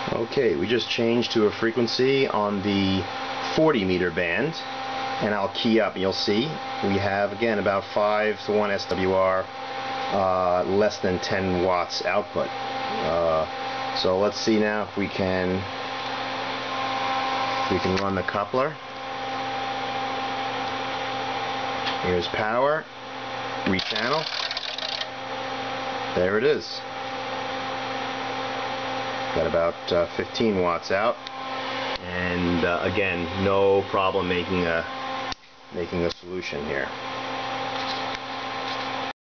Okay, we just changed to a frequency on the 40 meter band, and I'll key up and you'll see we have again about 5 to 1 SWR, less than 10 watts output. So let's see now if we can run the coupler. Here's power, rechannel. There it is. Got about 15 watts out, and again, no problem making a solution here.